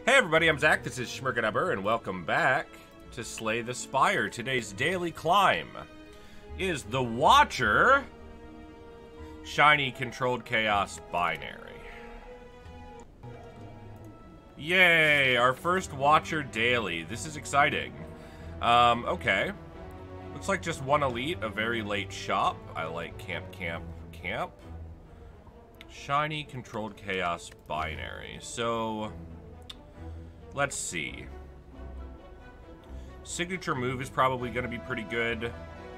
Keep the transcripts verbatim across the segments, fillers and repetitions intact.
Hey everybody, I'm Zach, this is Schmirgadabber, and welcome back to Slay the Spire. Today's daily climb is the Watcher Shiny Controlled Chaos Binary. Yay, our first Watcher daily. This is exciting. Um, okay. Looks like just one elite, a very late shop. I like camp, camp, camp. Shiny Controlled Chaos Binary. So... let's see. Signature move is probably going to be pretty good.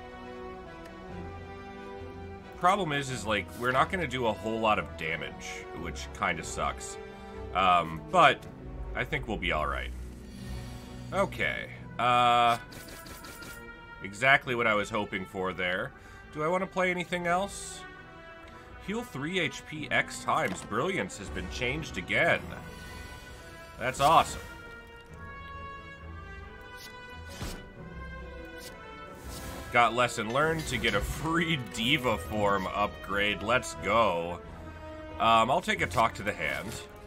Problem is, is like, we're not going to do a whole lot of damage, which kind of sucks. Um, but I think we'll be alright. Okay. Uh, exactly what I was hoping for there. Do I want to play anything else? Heal three H P X times. Brilliance has been changed again. That's awesome. Got lesson learned to get a free Diva form upgrade. Let's go. Um, I'll take a talk to the hand.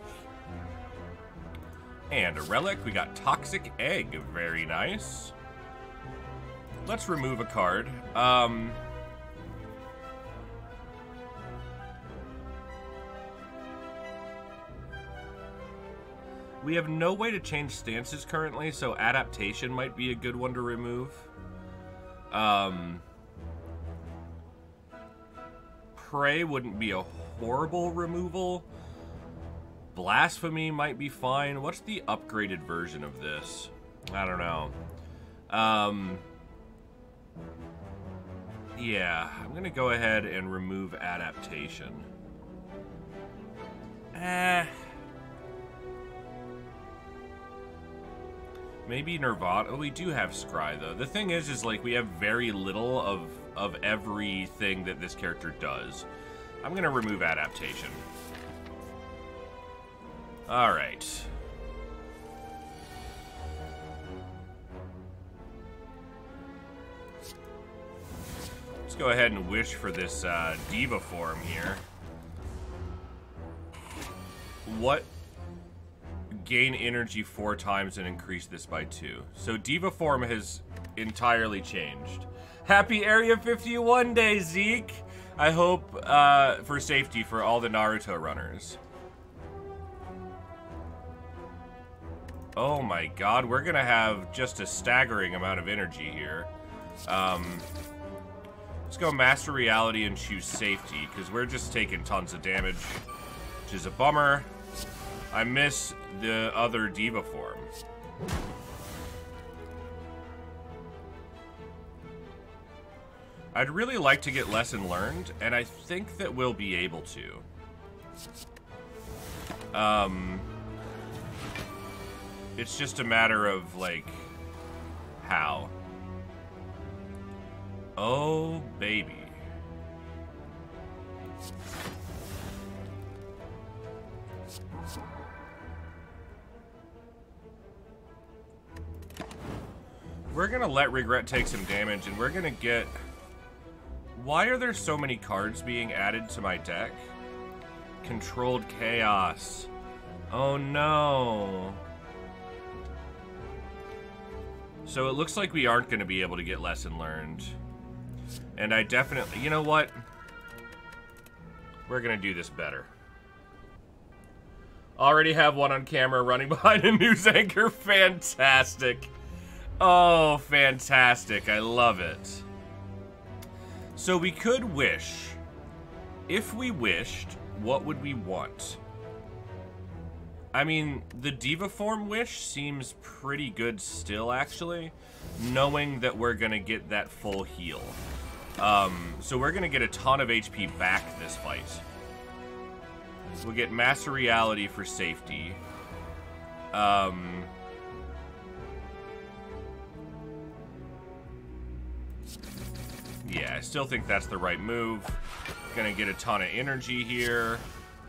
And a relic. We got Toxic Egg. Very nice. Let's remove a card. Um... We have no way to change stances currently, so Adaptation might be a good one to remove. Um, Prey wouldn't be a horrible removal. Blasphemy might be fine. What's the upgraded version of this? I don't know. Um, yeah, I'm going to go ahead and remove Adaptation. Eh... Maybe Nirvana. Oh, we do have Scry, though. The thing is, is like, we have very little of, of everything that this character does. I'm going to remove Adaptation. Alright. Let's go ahead and wish for this uh, Diva form here. What... Gain energy four times and increase this by two. So Diva form has entirely changed. Happy Area fifty-one Day, Zeke! I hope uh, for safety for all the Naruto runners. Oh my god, we're gonna have just a staggering amount of energy here. Um, let's go Master Reality and choose safety, because we're just taking tons of damage, which is a bummer. I miss the other Diva form. I'd really like to get lesson learned, and I think that we'll be able to. Um, it's just a matter of, like, how. Oh, baby. We're gonna let Regret take some damage, and we're gonna get... Why are there so many cards being added to my deck? Controlled Chaos. Oh no. So it looks like we aren't gonna be able to get Lesson Learned. And I definitely... You know what? We're gonna do this better. Already have one on camera running behind a news anchor. Fantastic. Oh, fantastic. I love it. So we could wish. If we wished, what would we want? I mean, the Diva form wish seems pretty good still, actually, knowing that we're going to get that full heal. Um, so we're going to get a ton of H P back this fight. We'll get Master Reality for safety. Um... Yeah, I still think that's the right move. Gonna get a ton of energy here.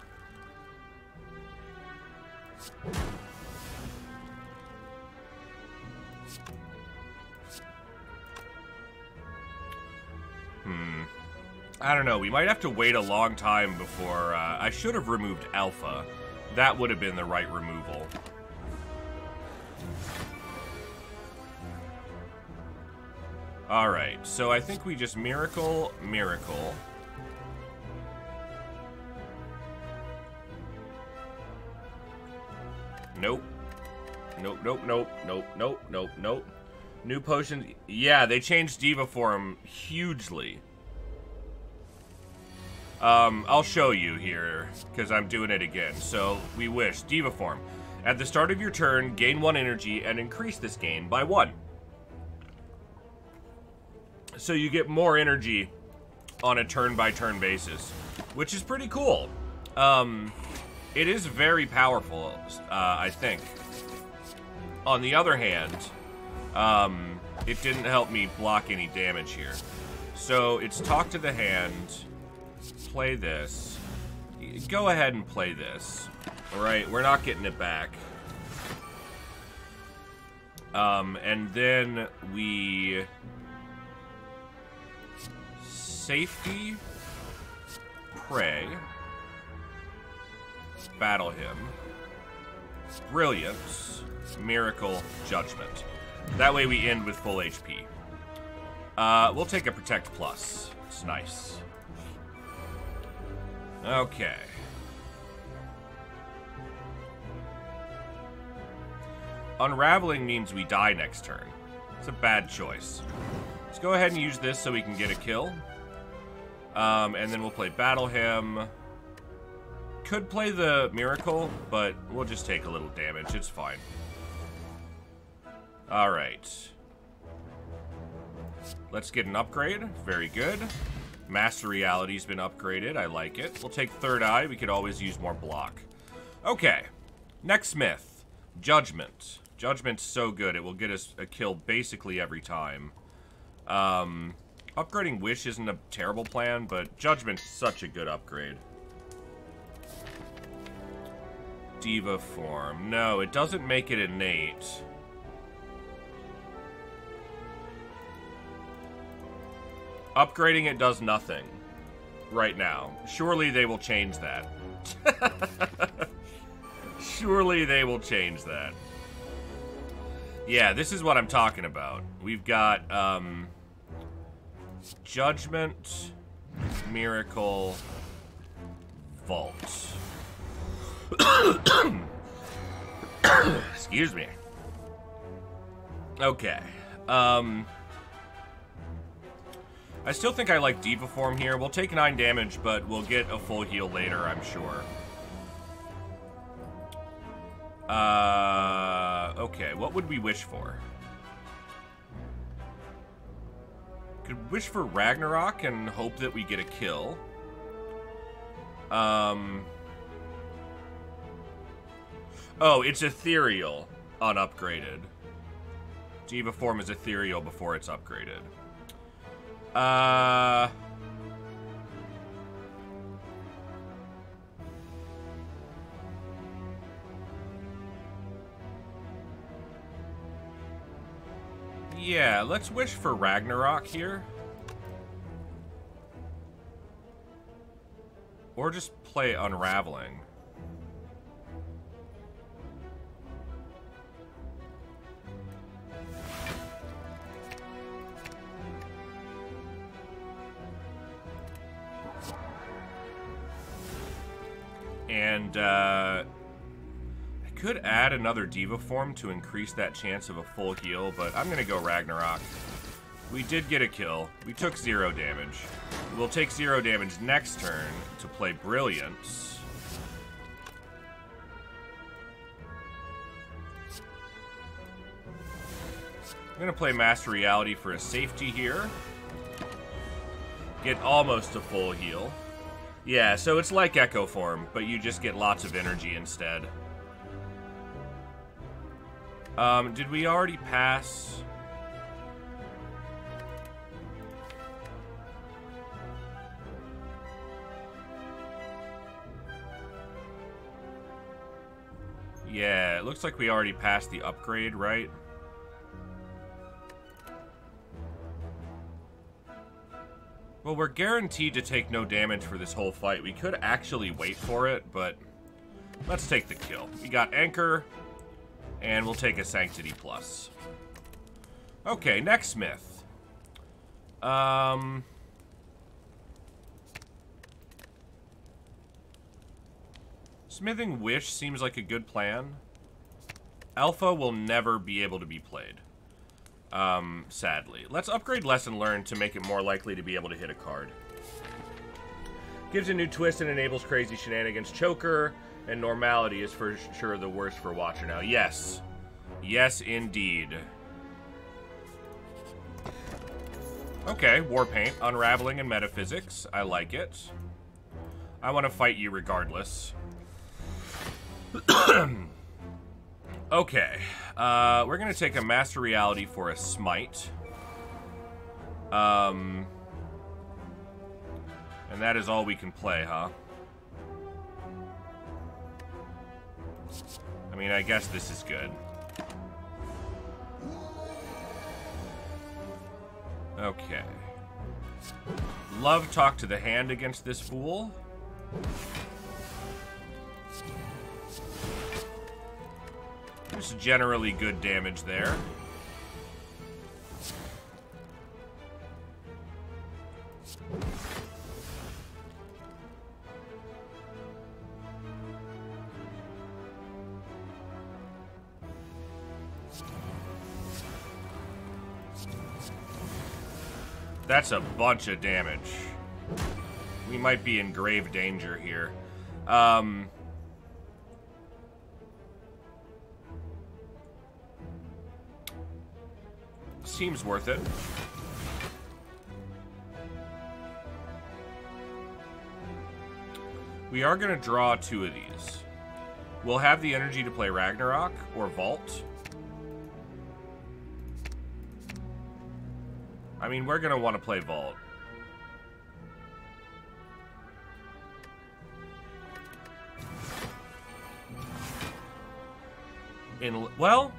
Hmm. I don't know. We might have to wait a long time before... Uh, I should have removed Alpha. That would have been the right removal. Alright, so I think we just Miracle, Miracle. Nope. Nope, nope, nope, nope, nope, nope, nope. New potions. Yeah, they changed Diva form hugely. Um, I'll show you here, because I'm doing it again. So, we wish. Diva form. At the start of your turn, gain one energy and increase this gain by one. So you get more energy on a turn-by-turn basis, which is pretty cool. Um, it is very powerful, uh, I think. On the other hand, um, it didn't help me block any damage here. So it's talk to the hand, play this. Go ahead and play this. Alright, we're not getting it back. Um, and then we... Safety, pray, battle him, brilliance, miracle, judgment. That way we end with full H P. Uh, we'll take a protect plus. It's nice. Okay. Unraveling means we die next turn. It's a bad choice. Let's go ahead and use this so we can get a kill. Um, and then we'll play Battle Him. Could play the Miracle, but we'll just take a little damage. It's fine. Alright. Let's get an upgrade. Very good. Master Reality's been upgraded. I like it. We'll take Third Eye. We could always use more block. Okay. Next myth. Judgment. Judgment's so good. It will get us a kill basically every time. Um... Upgrading Wish isn't a terrible plan, but Judgment's such a good upgrade. Diva form. No, it doesn't make it innate. Upgrading it does nothing right now. Surely they will change that. Surely they will change that. Yeah, this is what I'm talking about. We've got, um... Judgment, Miracle, Vault. Excuse me. Okay. Um... I still think I like Diva form here. We'll take nine damage, but we'll get a full heal later, I'm sure. Uh... Okay, what would we wish for? Could wish for Ragnarok and hope that we get a kill. Um. Oh, it's ethereal unupgraded. Diva form is ethereal before it's upgraded. Uh. Yeah, let's wish for Ragnarok here. Or just play Unraveling. And, uh... I could add another Diva form to increase that chance of a full heal, but I'm gonna go Ragnarok. We did get a kill. We took zero damage. We'll take zero damage next turn to play Brilliance. I'm gonna play Master Reality for a safety here. Get almost a full heal. Yeah, so it's like Echo form, but you just get lots of energy instead. Um, did we already pass? Yeah, it looks like we already passed the upgrade, right? Well, we're guaranteed to take no damage for this whole fight. We could actually wait for it, but let's take the kill. We got Anchor. And we'll take a Sanctity Plus. Okay, next myth. Um... Smithing Wish seems like a good plan. Alpha will never be able to be played. Um, sadly. Let's upgrade Lesson Learned to make it more likely to be able to hit a card. Gives a new twist and enables crazy shenanigans. Choker and Normality is for sure the worst for Watcher now. Yes. Yes, indeed. Okay, Warpaint, Unraveling, and Metaphysics. I like it. I want to fight you regardless. Okay, uh, we're gonna take a Master Reality for a Smite. Um, and that is all we can play, huh? I mean, I guess this is good. Okay. Love Talk to the Hand against this fool. There's generally good damage there. That's a bunch of damage. We might be in grave danger here. Um... Seems worth it. We are going to draw two of these. We'll have the energy to play Ragnarok or Vault. I mean, we're going to want to play Vault. In, well...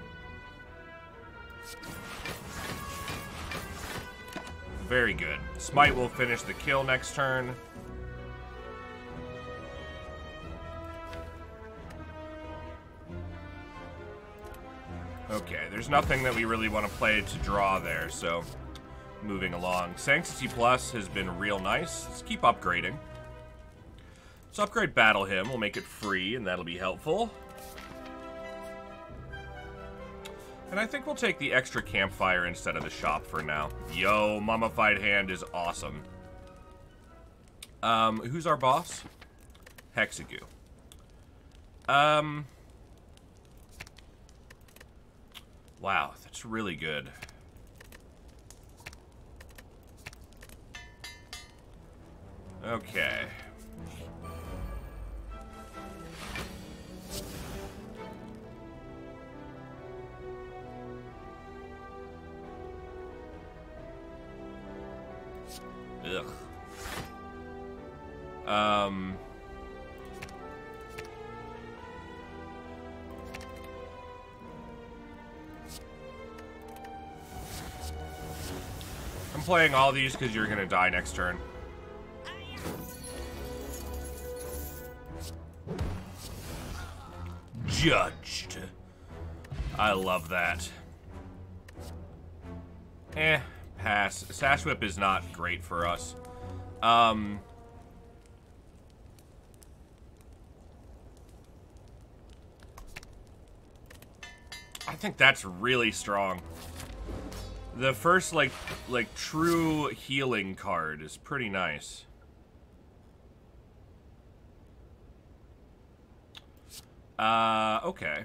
Very good. Smite will finish the kill next turn. Okay, there's nothing that we really want to play to draw there, so moving along. Sanctity Plus has been real nice. Let's keep upgrading. Let's upgrade Battle Hymn. We'll make it free, and that'll be helpful. And I think we'll take the extra campfire instead of the shop for now. Yo, Mummified Hand is awesome. Um, who's our boss? Hexagu. Um... Wow, that's really good. Okay. Ugh. Um... I'm playing all these because you're gonna die next turn. Judged. I love that. Eh, pass. Sash Whip is not great for us. Um... I think that's really strong. The first, like, like true healing card is pretty nice. Uh, okay.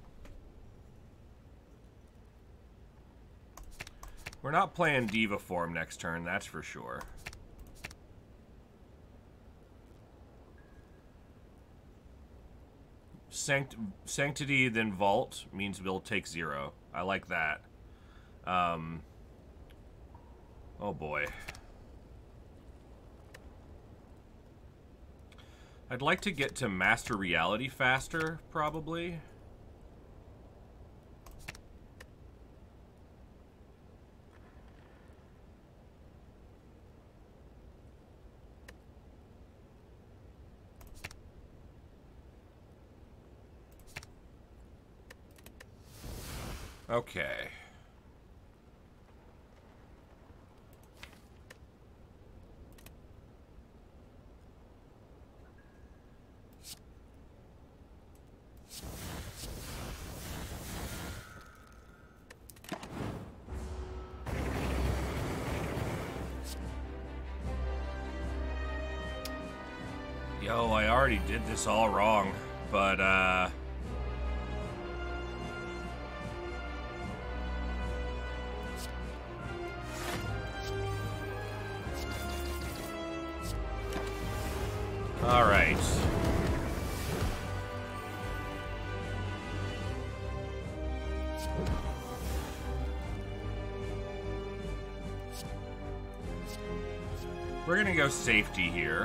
We're not playing Diva Form next turn, that's for sure. Sanct Sanctity, then Vault means we'll take zero. I like that. Um, oh boy. I'd like to get to Master Reality faster, probably. Okay. Yo, I already did this all wrong, but, uh... all right. We're gonna go safety here.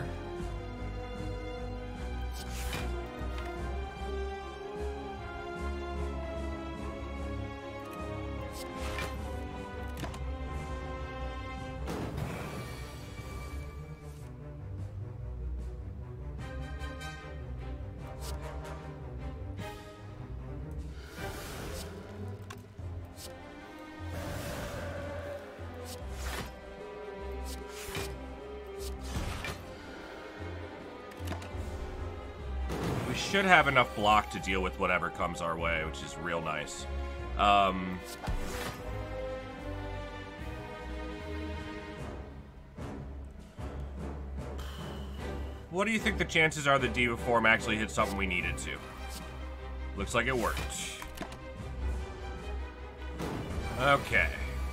Should have enough block to deal with whatever comes our way, which is real nice. Um, what do you think the chances are the Diva Form actually hit something we needed to? Looks like it worked. Okay.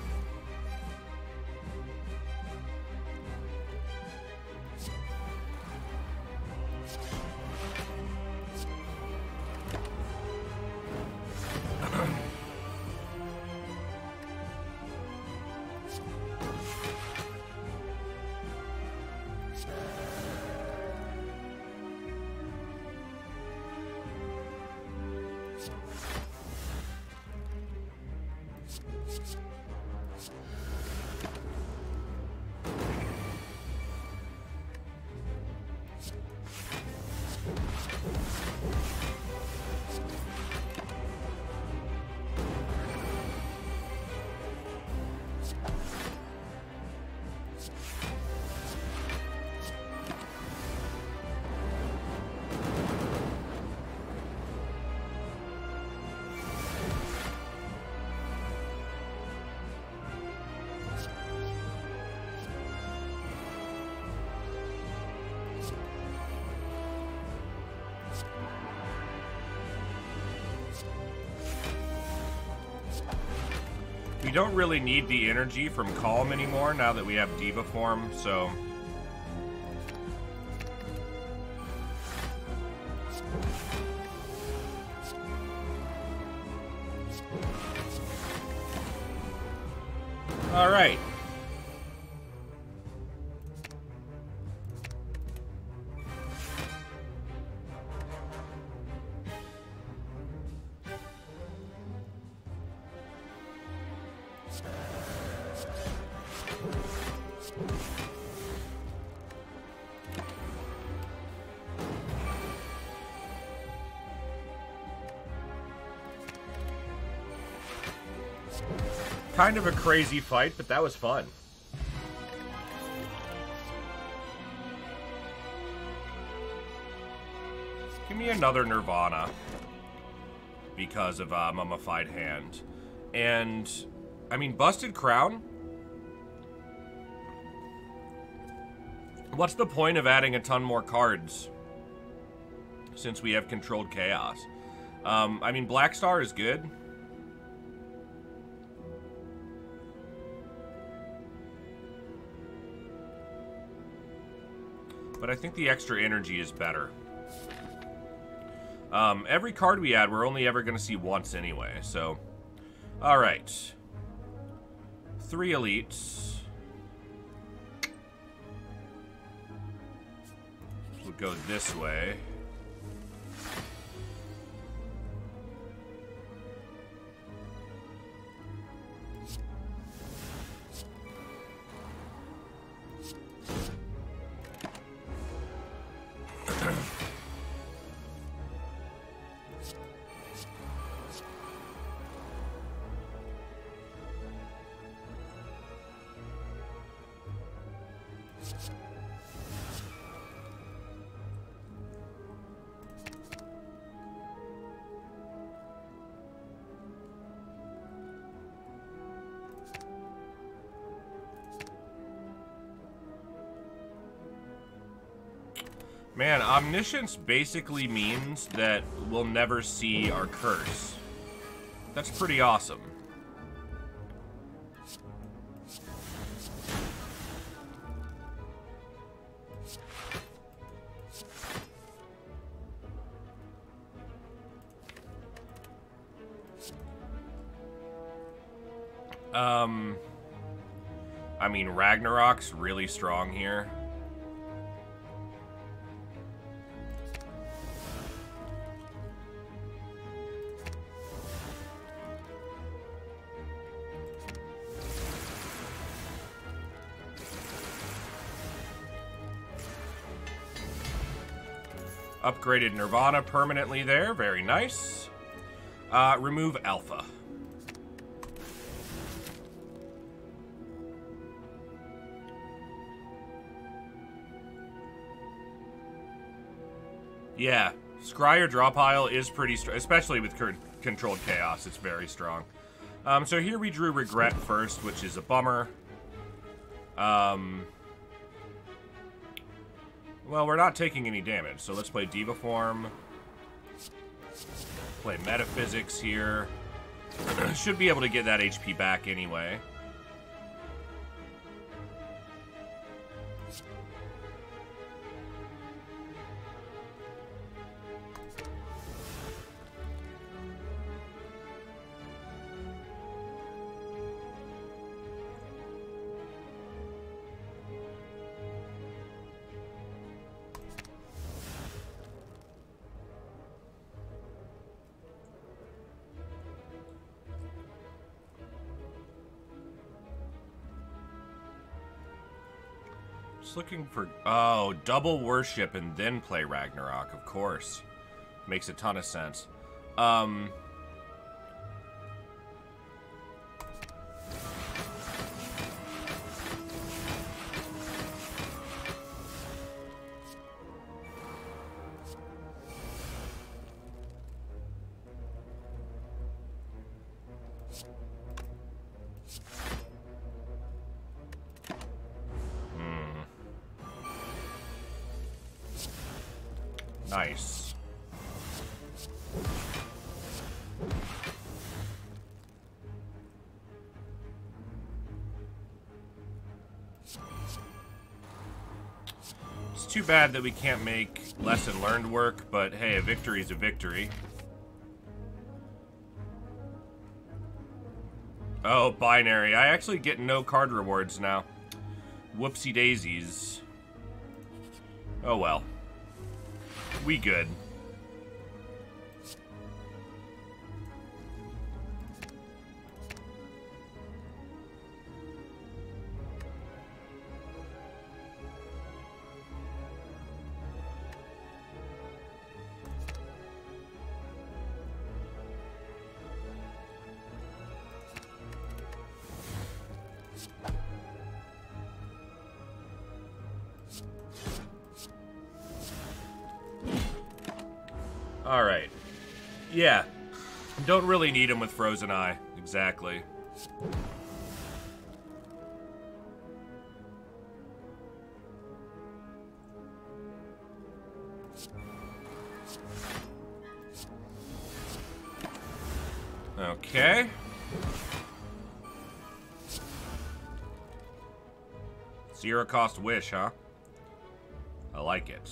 We don't really need the energy from Calm anymore now that we have Diva Form, so... Alright. Kind of a crazy fight, but that was fun. Give me another Nirvana because of uh, Mummified Hand. And, I mean, Busted Crown? What's the point of adding a ton more cards since we have Controlled Chaos? Um, I mean, Black Star is good. But I think the extra energy is better. Um, every card we add, we're only ever going to see once anyway, so... Alright. Three elites. We'll go this way. Man, omniscience basically means that we'll never see our curse. That's pretty awesome. Um, I mean, Ragnarok's really strong here. Upgraded Nirvana permanently there. Very nice. Uh, remove Alpha. Yeah, Scryer Draw Pile is pretty strong, especially with Controlled Chaos. It's very strong. Um, so here we drew Regret first, which is a bummer. Um... Well, we're not taking any damage, so let's play Diva Form. Play Metaphysics here. Should be able to get that H P back anyway. Looking for... Oh, double worship and then play Ragnarok, of course. Makes a ton of sense. Um... Nice. It's too bad that we can't make lesson learned work, but hey, a victory is a victory. Oh, binary. I actually get no card rewards now. Whoopsie daisies. Oh well. We good. Alright. Yeah. Don't really need him with Frozen Eye. Exactly. Okay. Zero cost wish, huh? I like it.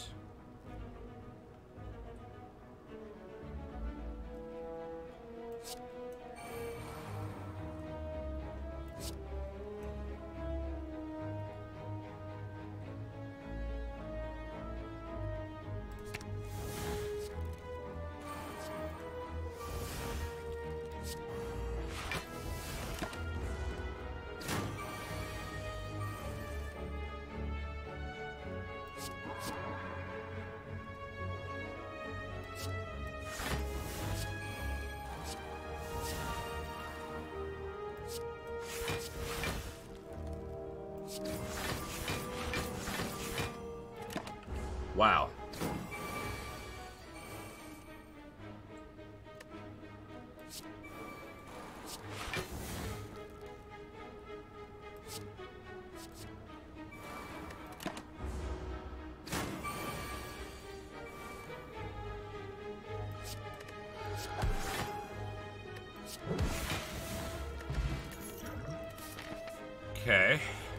wow. Okay.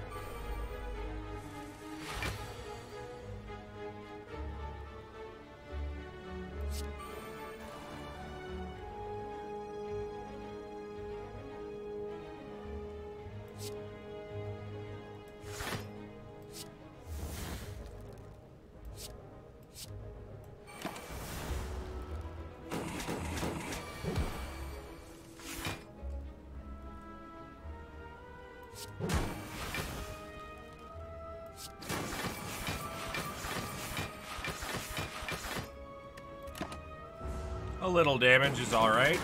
A little damage is all right.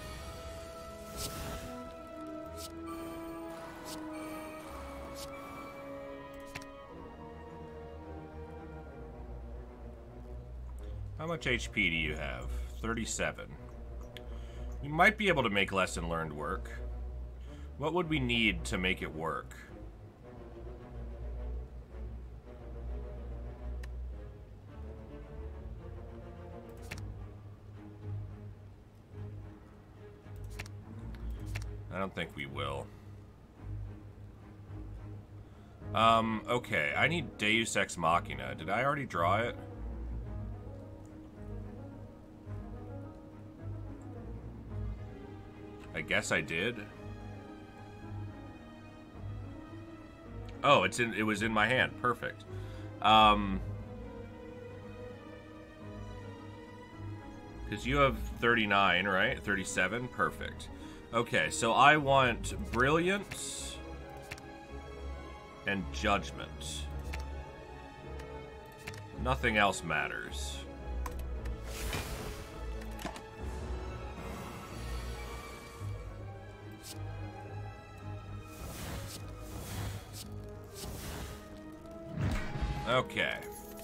How much H P do you have? thirty-seven. We might be able to make lesson learned work. What would we need to make it work? I don't think we will. Um, okay. I need Deus Ex Machina. Did I already draw it? I guess I did. Oh, it's in. It was in my hand. Perfect. Um, because you have thirty-nine, right? thirty-seven. Perfect. Okay, so I want Brilliance and Judgment. Nothing else matters. Okay.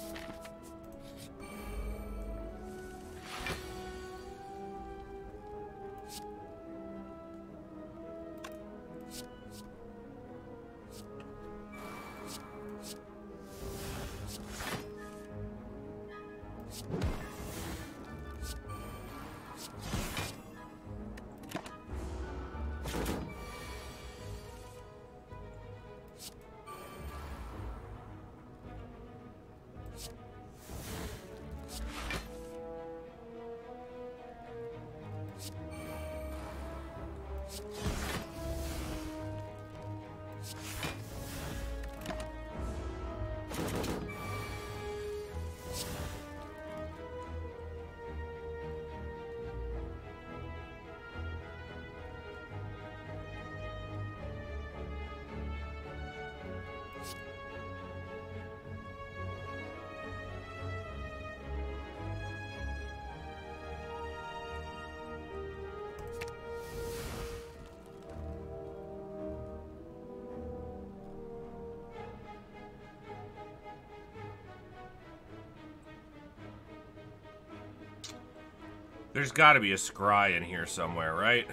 There's got to be a scry in here somewhere, right?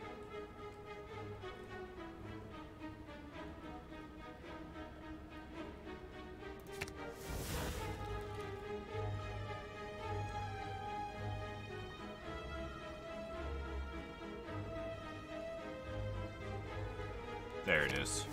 There it is.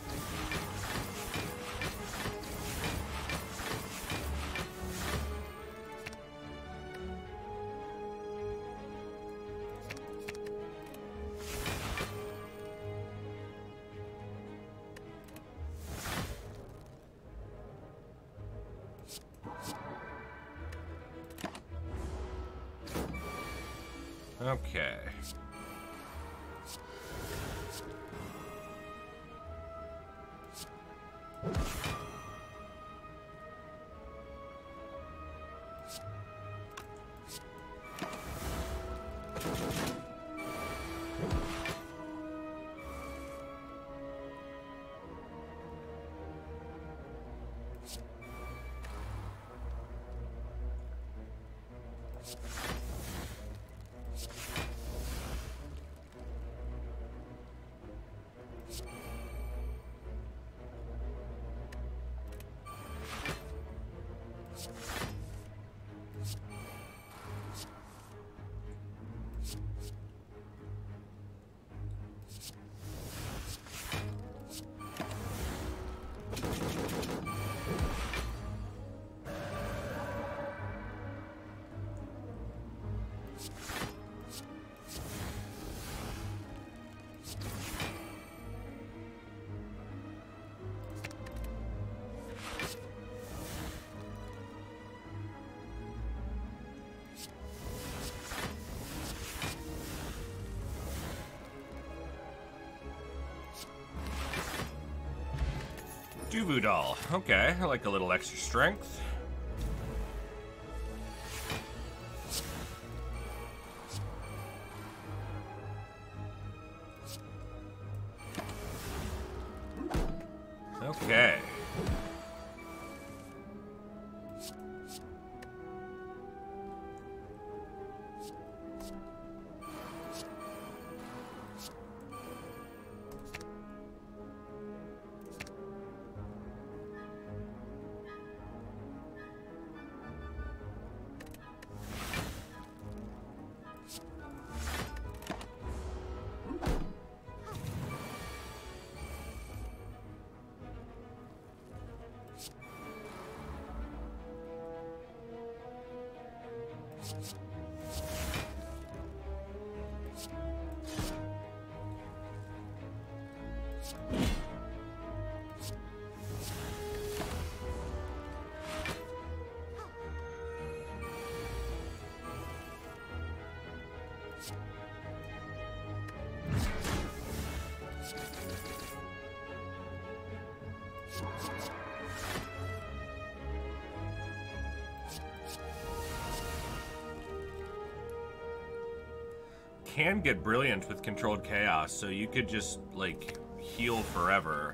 Okay. Duvu doll. Okay, I like a little extra strength. Okay. Can get brilliant with controlled chaos, so you could just, like, heal forever.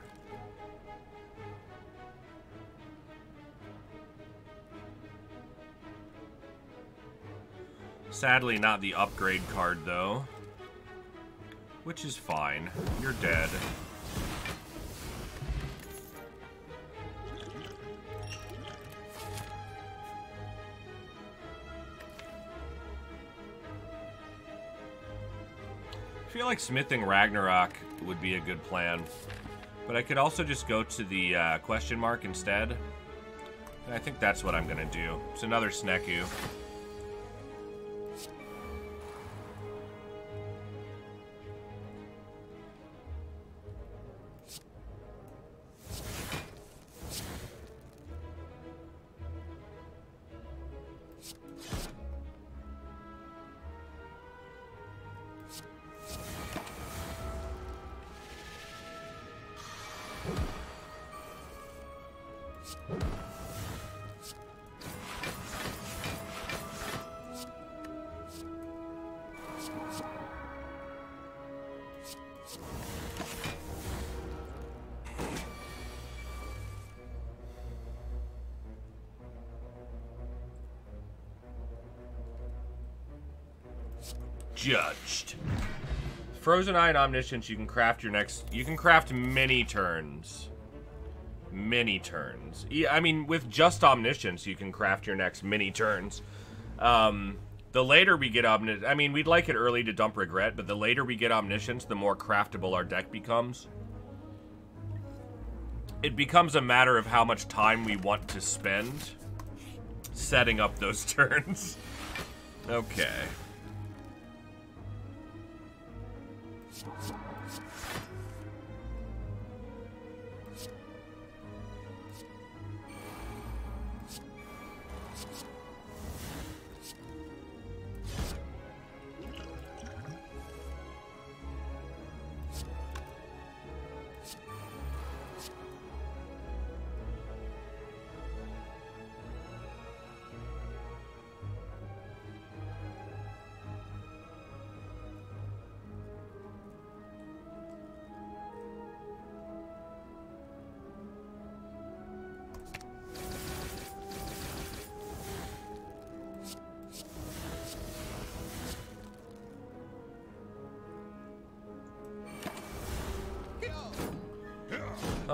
Sadly, not the upgrade card, though. Which is fine. You're dead. I feel like smithing Ragnarok would be a good plan, but I could also just go to the uh, question mark instead. And I think that's what I'm gonna do. It's another Sneku. Judged. Frozen Eye and Omniscience, you can craft your next... You can craft many turns. Many turns. Yeah, I mean, with just Omniscience, you can craft your next many turns. Um, the later we get Omniscience... I mean, we'd like it early to dump Regret, but the later we get Omniscience, the more craftable our deck becomes. It becomes a matter of how much time we want to spend setting up those turns. Okay.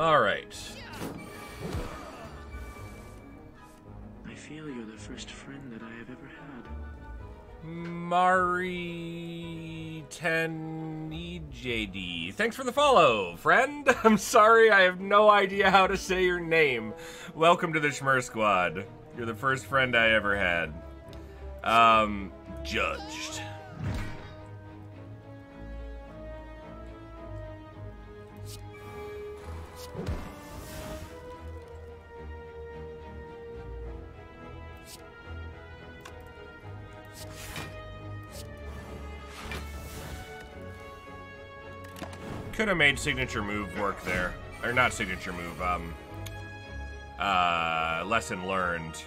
Alright. I feel you're the first friend that I have ever had. Mari ten E J D. Thanks for the follow, friend. I'm sorry, I have no idea how to say your name. Welcome to the Schmur Squad. You're the first friend I ever had. Um, judged. Could have made signature move work there. Or not signature move, um... Uh, lesson learned.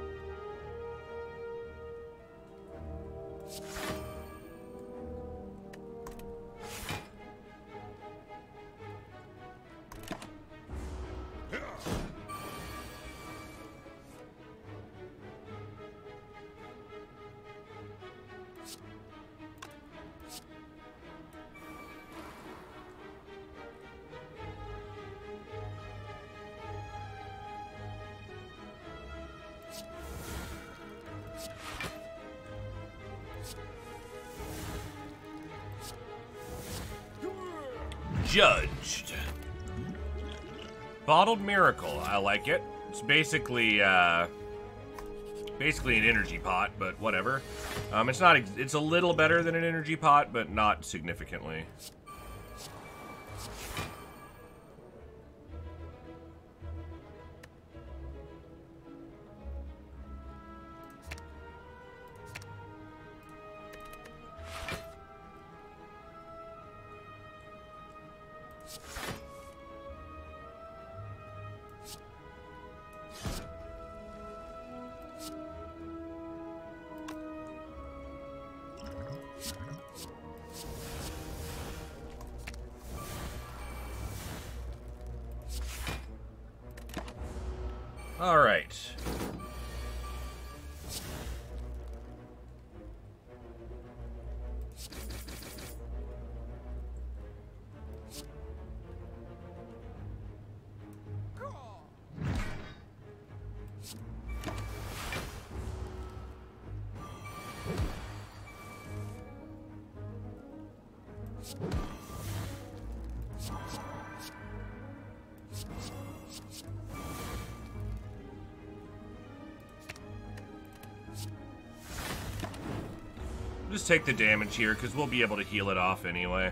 Judged. Bottled Miracle. I like it. It's basically, uh, basically an energy pot, but whatever. Um, it's not. Ex it's a little better than an energy pot, but not significantly. All right. Just take the damage here, because we'll be able to heal it off anyway.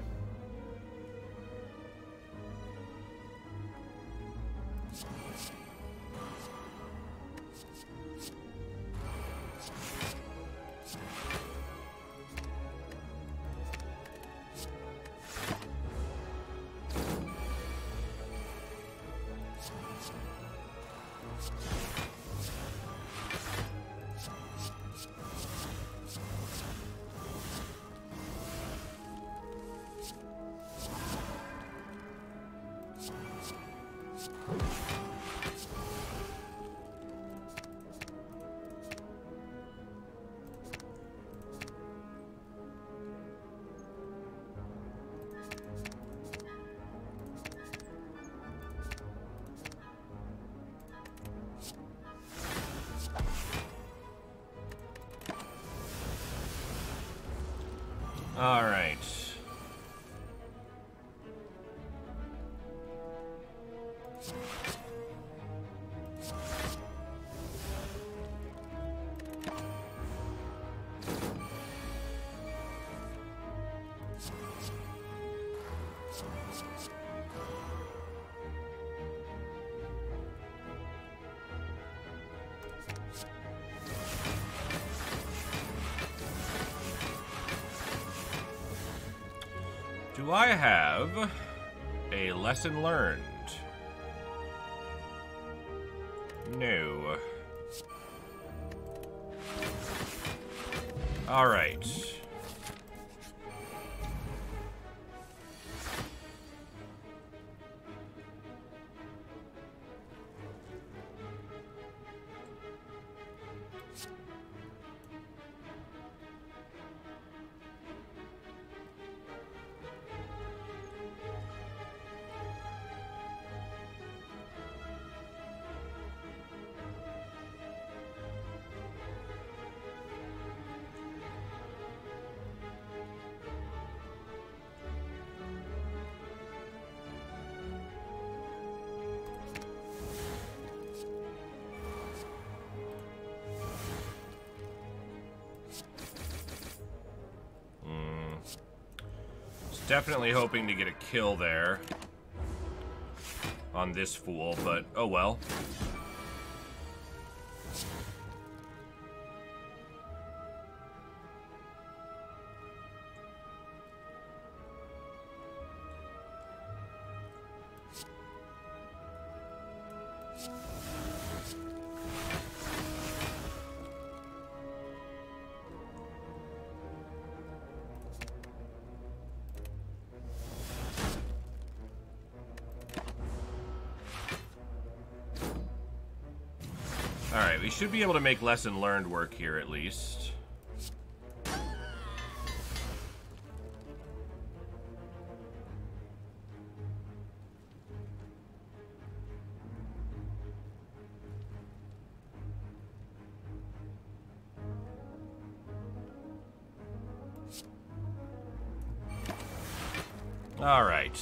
All right. Do I have a lesson learned? No. All right. Definitely hoping to get a kill there on this fool, but oh well. Alright, we should be able to make lesson learned work here at least. Alright.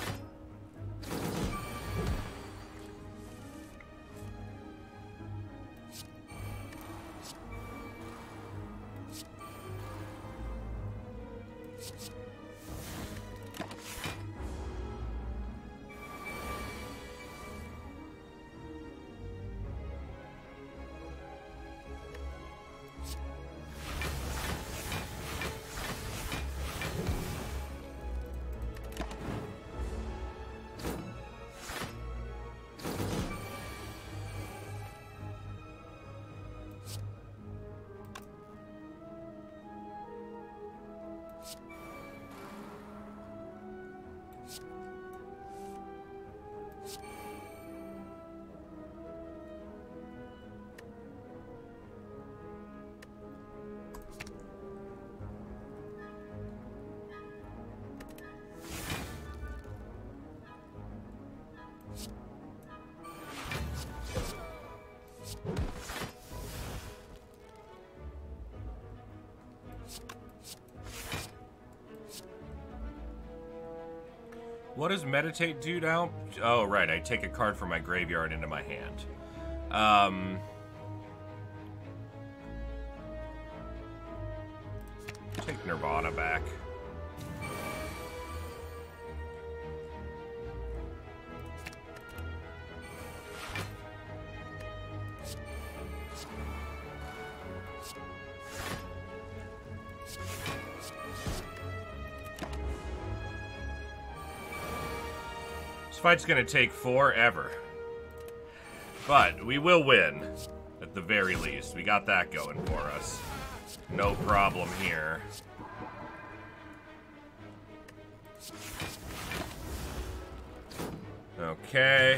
What does meditate do now? Oh, right. I take a card from my graveyard into my hand. Um, take Nirvana back. Fight's gonna take forever, but we will win at the very least. We got that going for us. No problem here. Okay.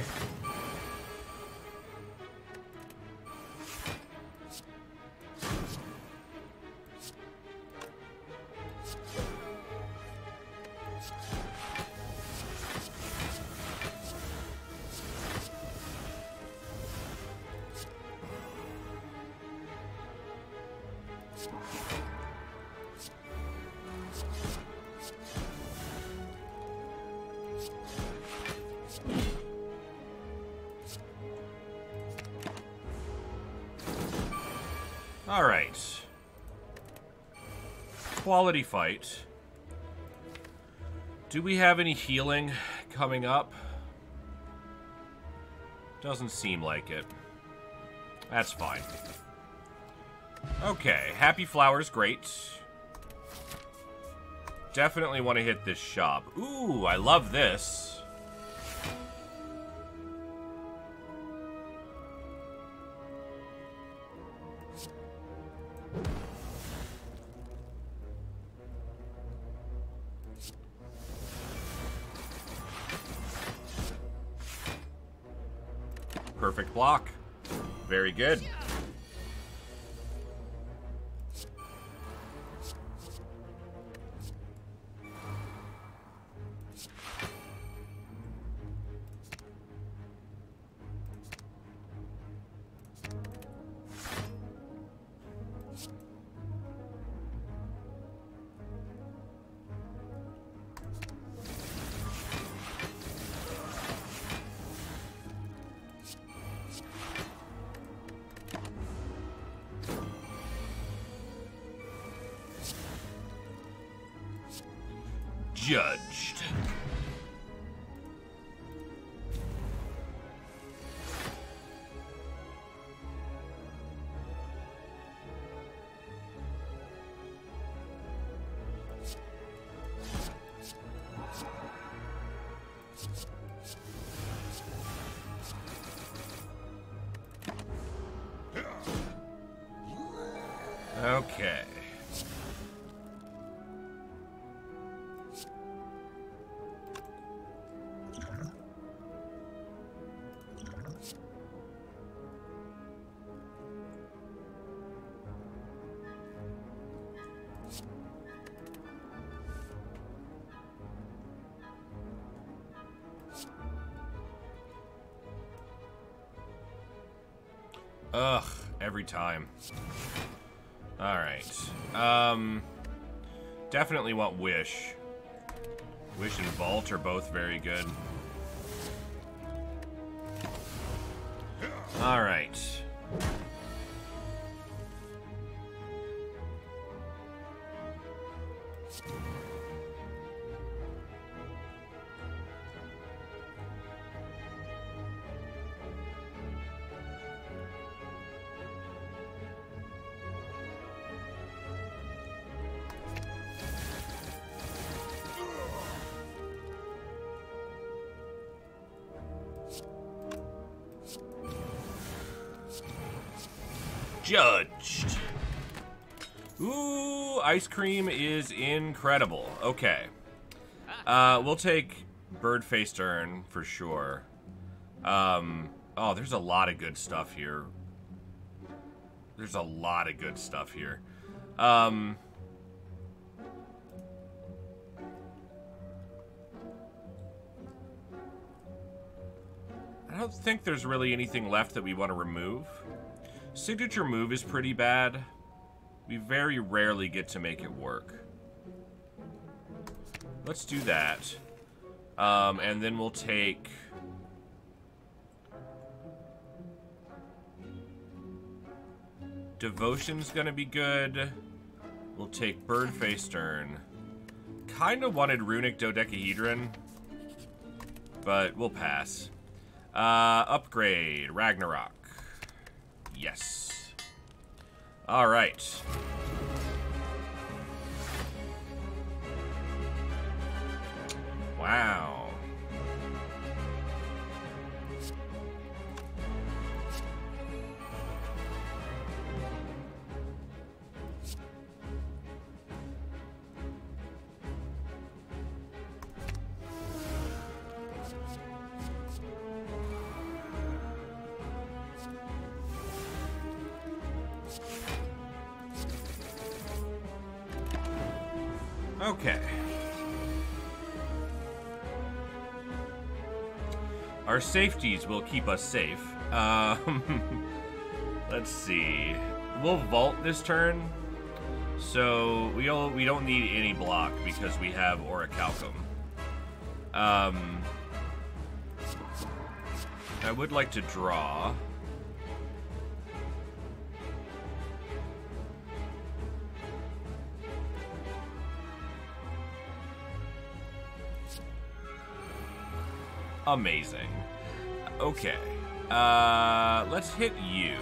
All right. Quality fight. Do we have any healing coming up? Doesn't seem like it. That's fine. Okay, Happy Flower's great. Definitely want to hit this shop. Ooh, I love this. Perfect block. Very good. judged. Okay. Ugh, every time. Alright. Um, definitely want Wish. Wish and Vault are both very good. Alright. Judged. Ooh, ice cream is incredible. Okay. Uh, we'll take Bird-Faced Urn for sure. Um, oh, there's a lot of good stuff here. There's a lot of good stuff here. Um... I don't think there's really anything left that we want to remove. Signature move is pretty bad. We very rarely get to make it work. Let's do that. Um, and then we'll take... Devotion's gonna be good. We'll take Bird-Faced Urn. Kinda wanted Runic Dodecahedron, but we'll pass. Uh, upgrade, Ragnarok. Yes. All right. Wow. Okay. Our safeties will keep us safe. Um, let's see. We'll vault this turn, so we all, we don't need any block because we have Orichalcum. Um, I would like to draw. Amazing. Okay. Uh, let's hit you.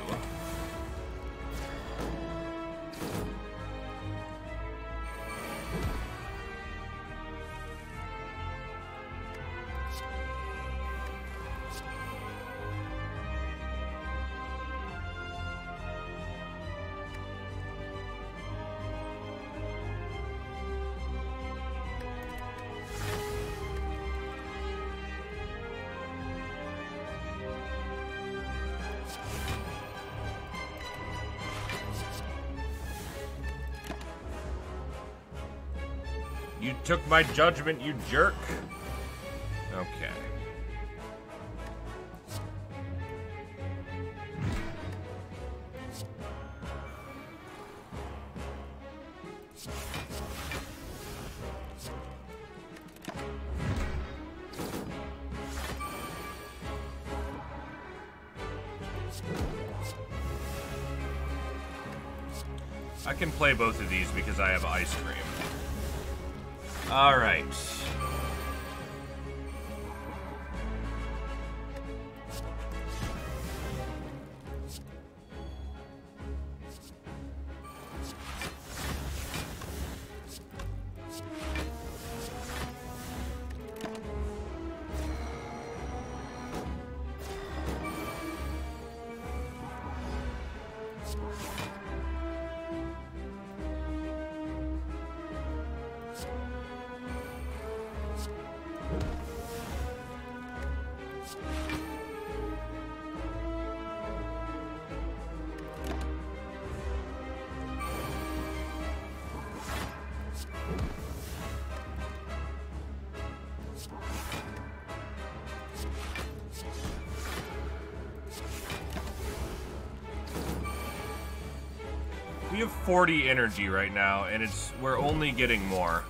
You took my judgment, you jerk. Okay. I can play both of these because I have ice cream. All right. We have forty energy right now, and it's we're only getting more.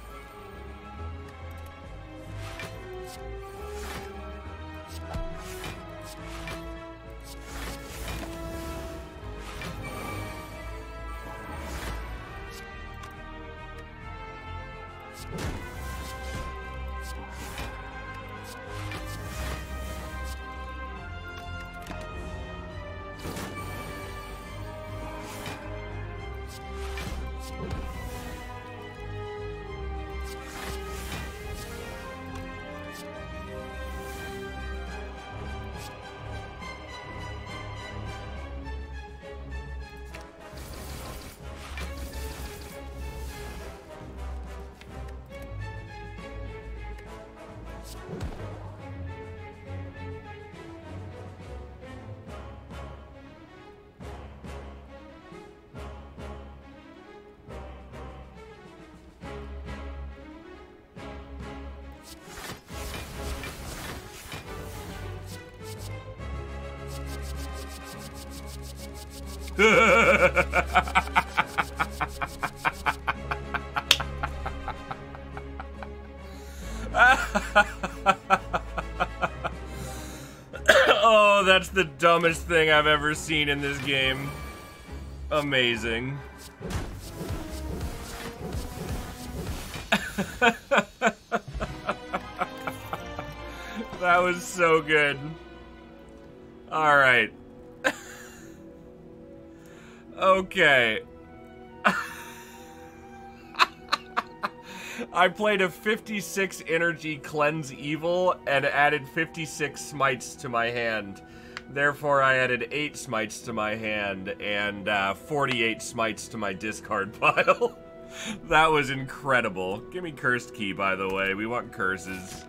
Oh, that's the dumbest thing I've ever seen in this game. Amazing. That was so good. All right. Okay. I played a fifty-six energy cleanse evil and added fifty-six smites to my hand. Therefore, I added eight smites to my hand and uh, forty-eight smites to my discard pile. That was incredible. Give me cursed key, by the way. We want curses.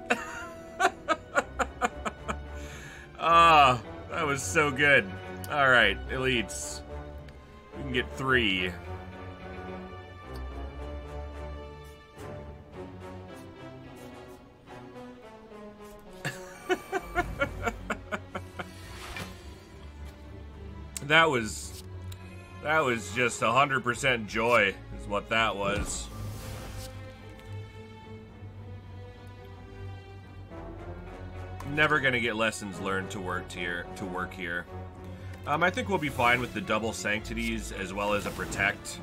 Ah, that was so good. All right, elites. We can get three. That was, that was just one hundred percent joy is what that was. Never gonna get lessons learned to work here. To work here. Um, I think we'll be fine with the double sanctities as well as a protect.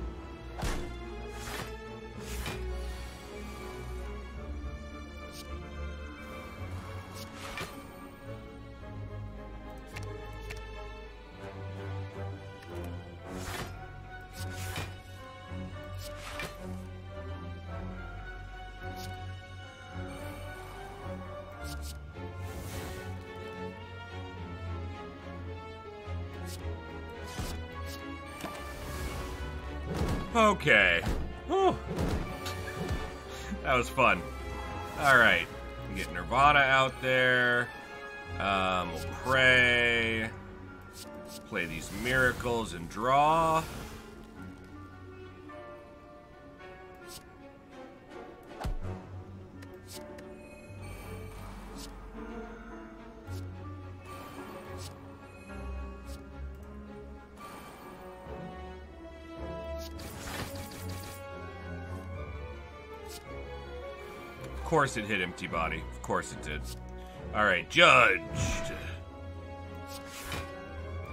Okay. Whew. That was fun. Alright. Get Nirvana out there. Um, we'll pray. Play these miracles and draw. Of course it hit empty body. Of course it did. Alright, judged.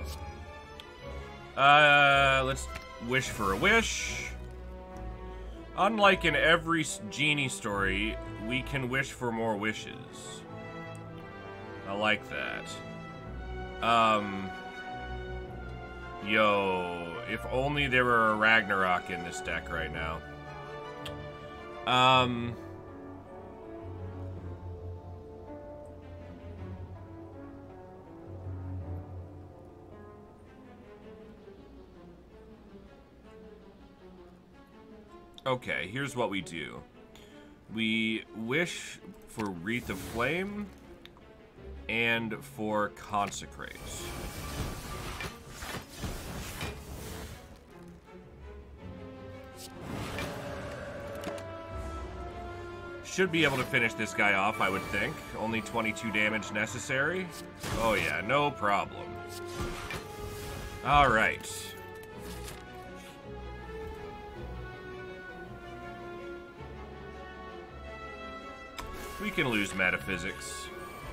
Uh, let's wish for a wish. Unlike in every s- genie story, we can wish for more wishes. I like that. Um... Yo, if only there were a Ragnarok in this deck right now. Um... Okay, here's what we do. We wish for Wreath of Flame and for Consecrate. Should be able to finish this guy off, I would think. Only twenty-two damage necessary. Oh yeah, no problem. Alright. We can lose metaphysics.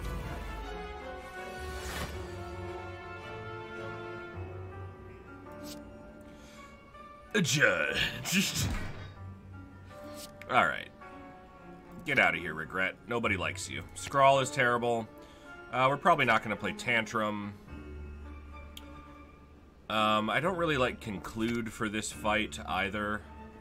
Judge. Alright. Get out of here, Regret. Nobody likes you. Scrawl is terrible. Uh, we're probably not going to play Tantrum. Um, I don't really like Conclude for this fight either.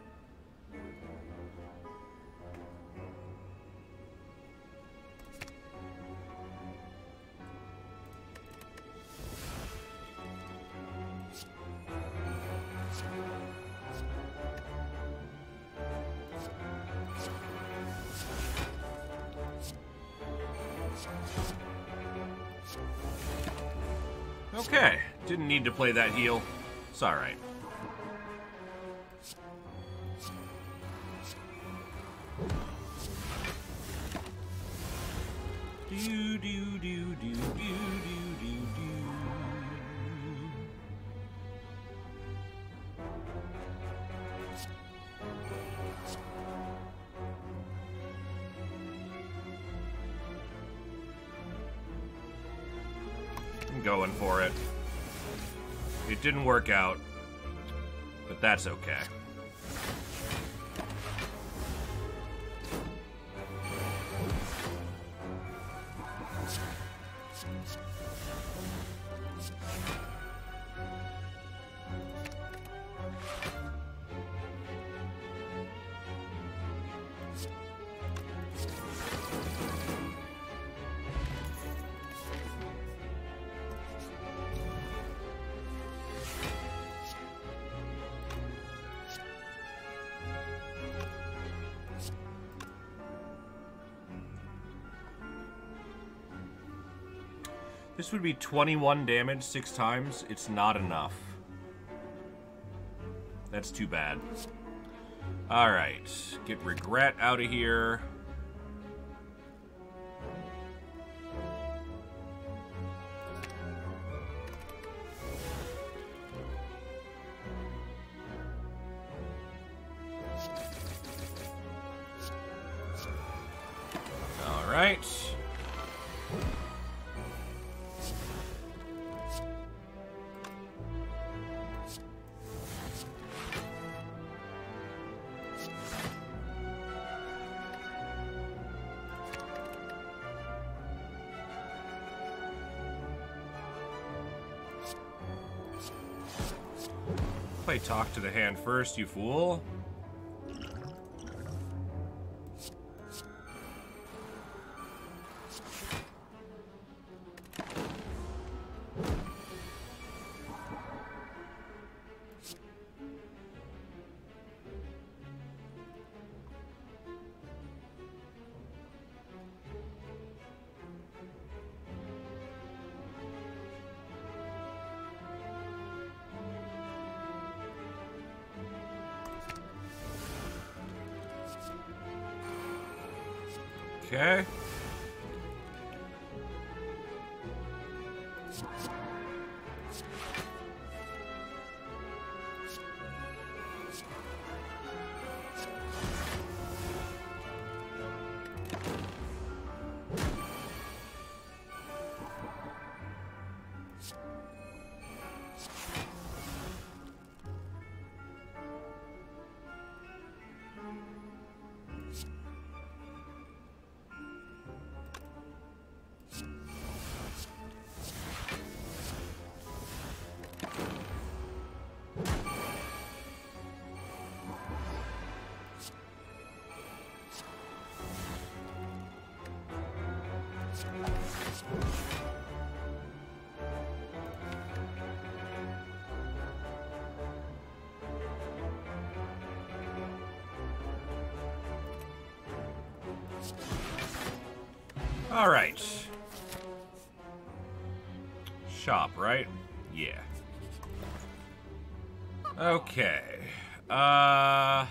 Okay, didn't need to play that heal. It's alright. Do do do do do do do do. I'm going for it. It didn't work out, but that's okay. This would be twenty-one damage six times. It's not enough. That's too bad. Alright. Get Regret out of here. Alright. Play Talk to the Hand first, you fool. Okay. All right. Shop, right? Yeah. Okay. Uh... I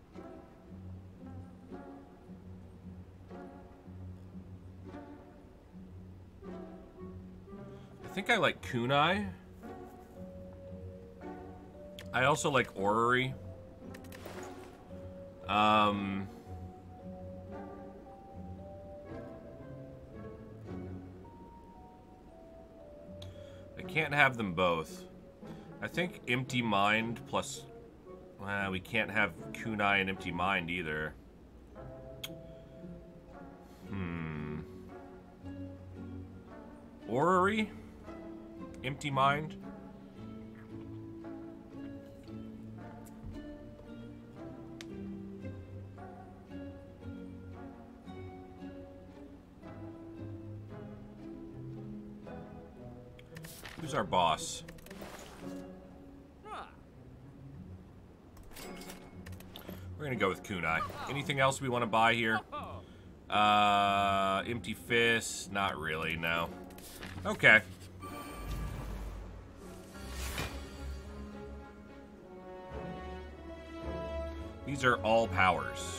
think I like kunai. I also like orrery. Um... I can't have them both. I think empty mind plus... Well, we can't have kunai and empty mind either. Hmm. Orrery? Empty mind? Who's our boss? We're gonna go with kunai. Anything else we want to buy here? Uh, empty fist? Not really, no. Okay. These are all powers.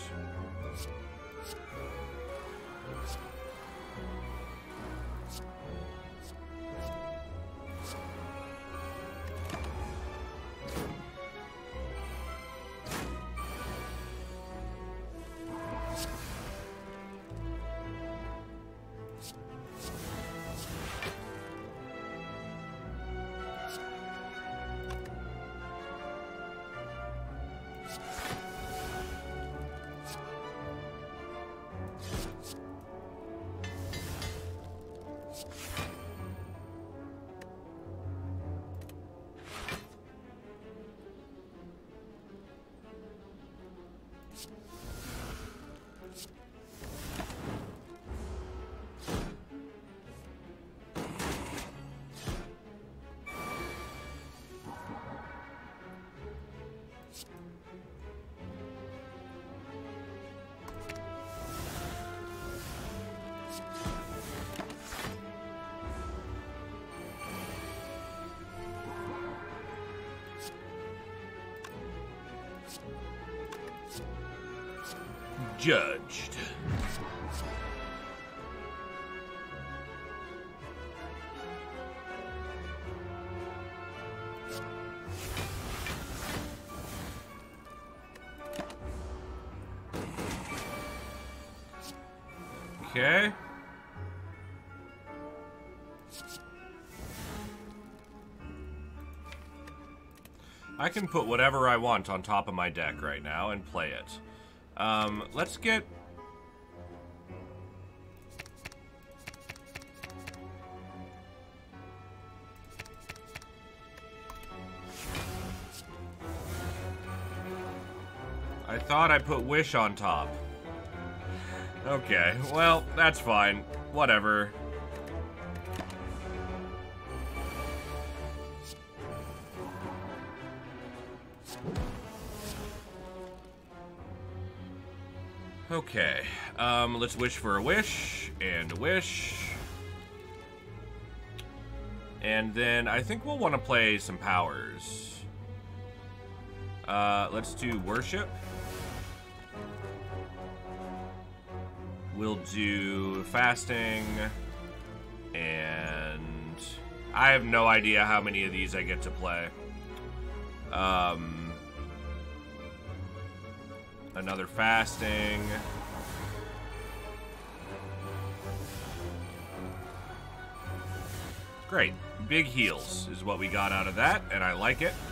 Judged. Okay. I can put whatever I want on top of my deck right now and play it. Um, let's get... I thought I put Wish on top. Okay, well, that's fine. Whatever. Okay, um, let's wish for a wish, and a wish. And then I think we'll want to play some powers. Uh, let's do worship. We'll do fasting. And I have no idea how many of these I get to play. Um... Another fasting. Great. Big heals is what we got out of that, and I like it.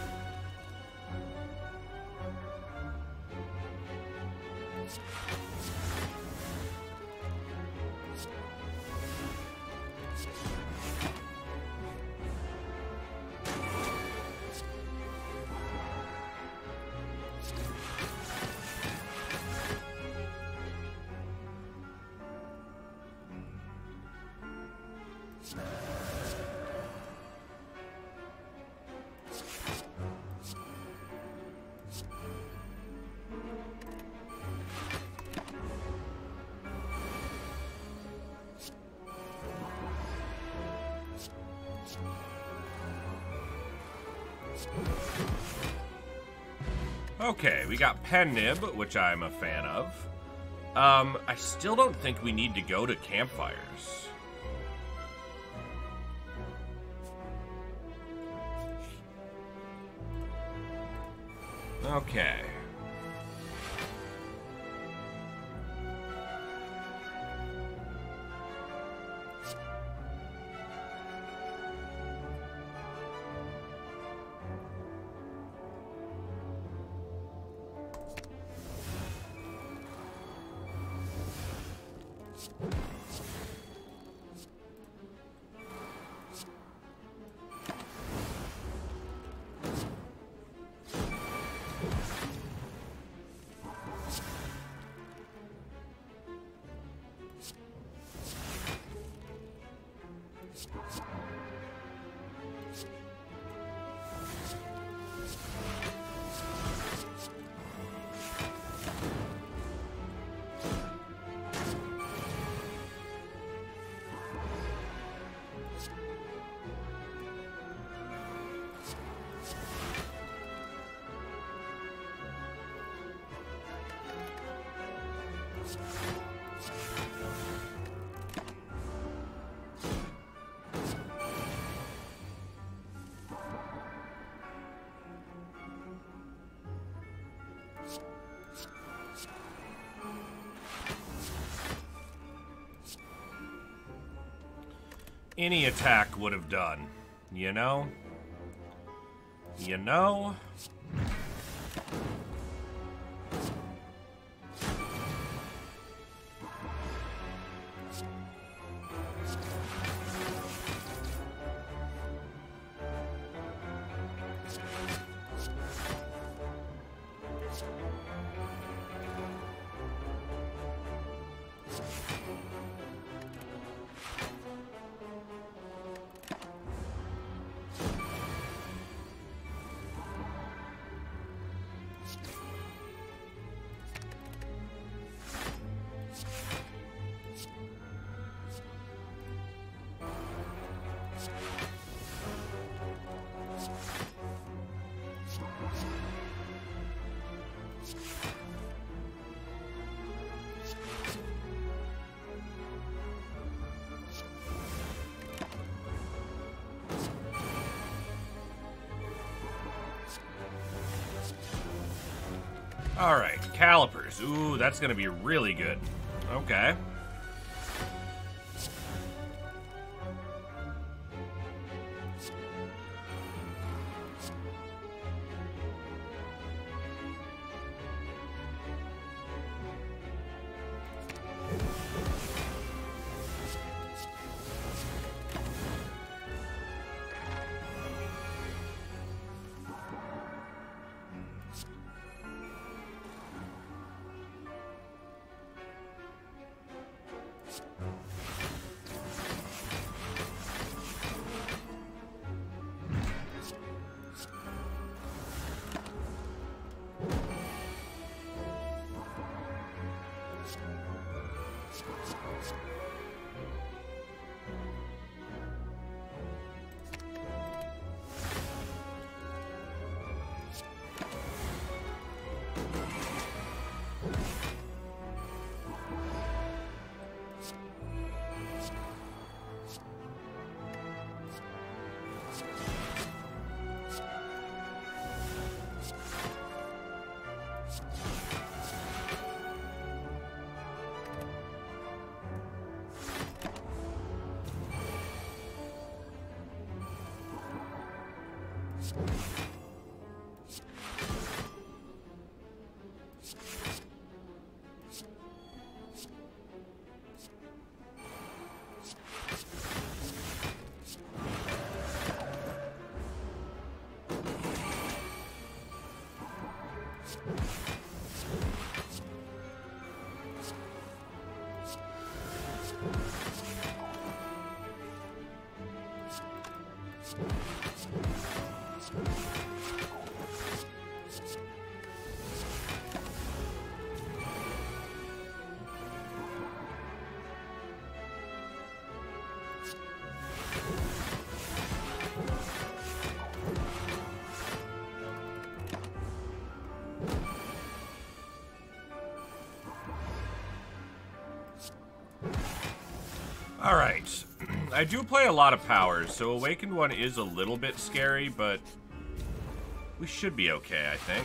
Okay, we got Pen Nib, which I'm a fan of. Um, I still don't think we need to go to campfires. Okay. Any attack would have done, you know? You know? Alright, calipers. Ooh, that's gonna be really good. Okay. Alright. I do play a lot of powers, so Awakened One is a little bit scary, but we should be okay, I think.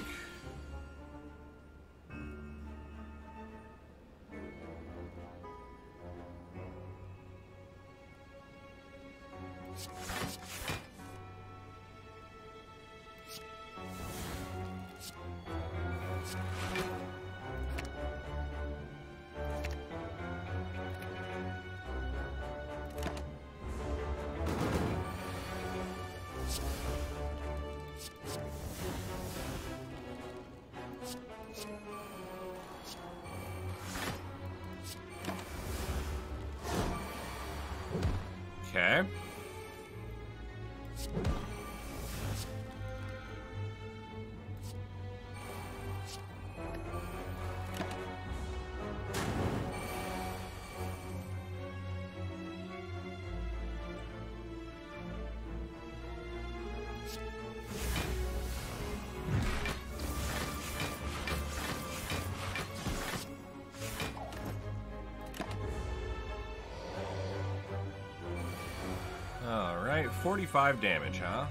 Okay. Alright, forty-five damage, huh?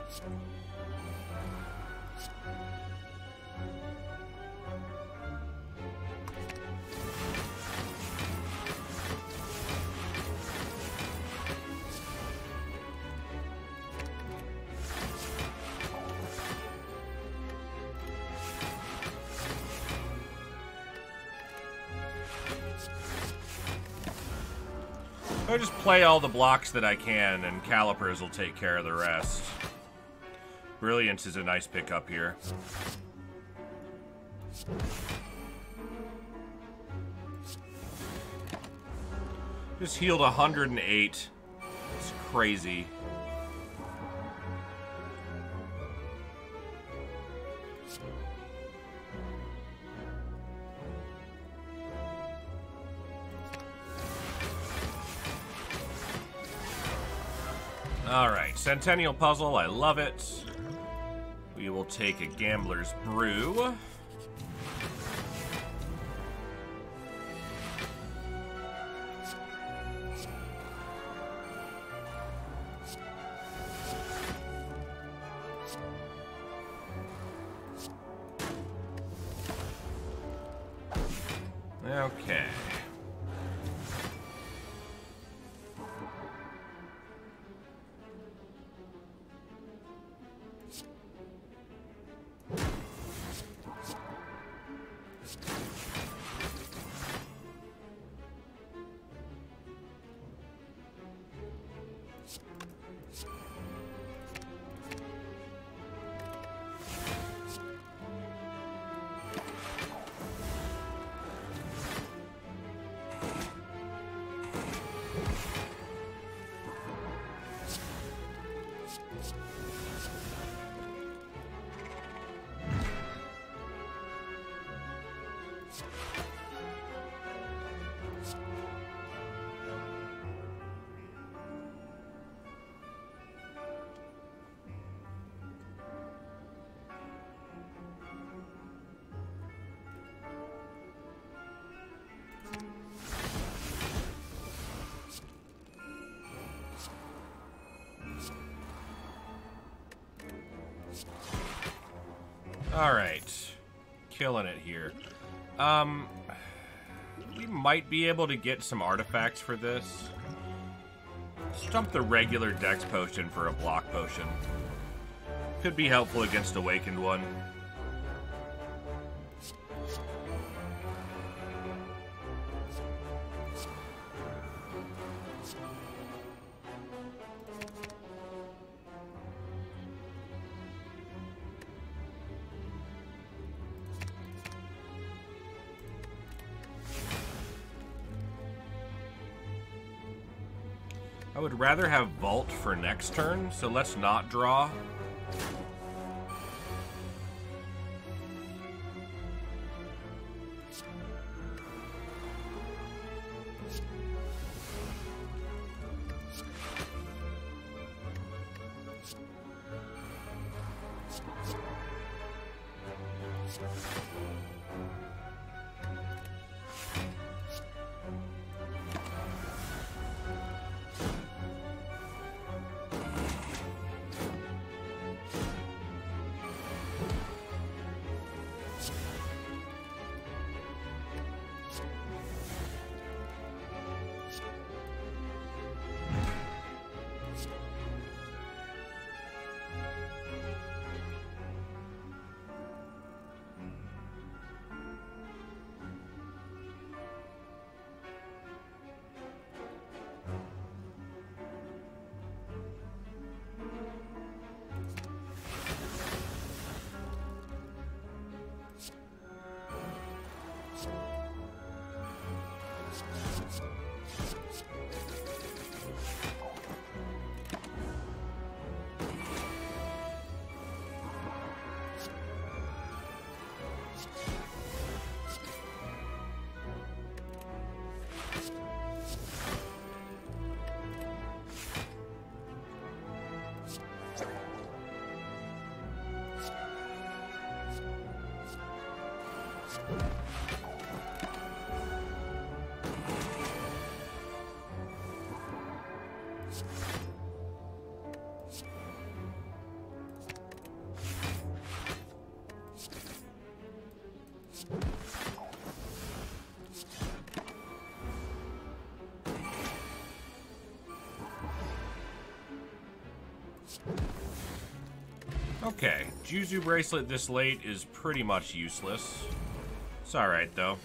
I just play all the blocks that I can, and Calipers will take care of the rest. Brilliance is a nice pickup here. Just healed one hundred eight. It's crazy. Alright, Centennial Puzzle, I love it. We will take a Gambler's Brew. Okay. Alright. Killing it here. Um, we might be able to get some artifacts for this. Stump the regular Dex Potion for a block potion. Could be helpful against Awakened One. I would rather have Vault for next turn, so let's not draw. Okay, Juzu Bracelet this late is pretty much useless. It's alright, though.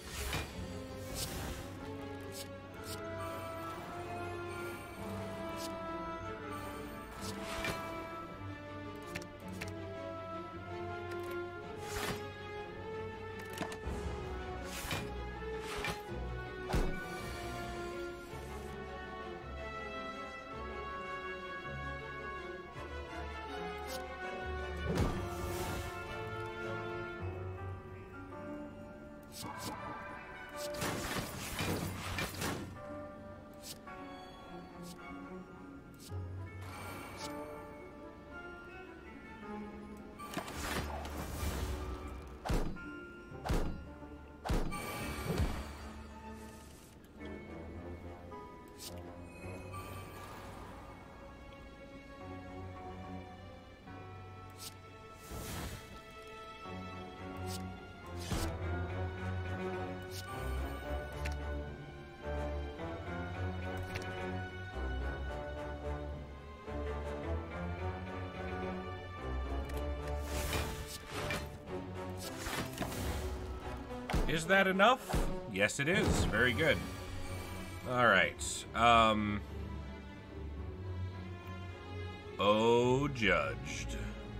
Is that enough? Yes, it is. Very good. All right. Um. Oh, judged.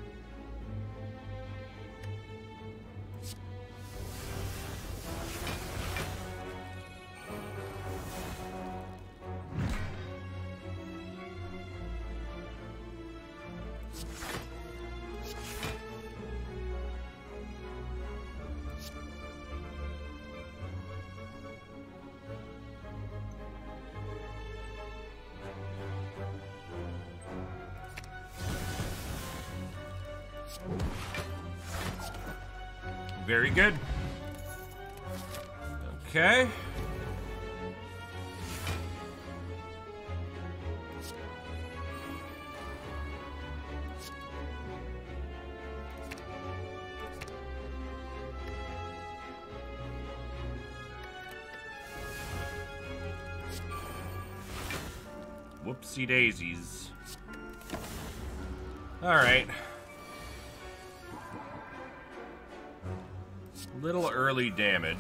Very good. Okay. Whoopsie daisies. All right. Little early damage.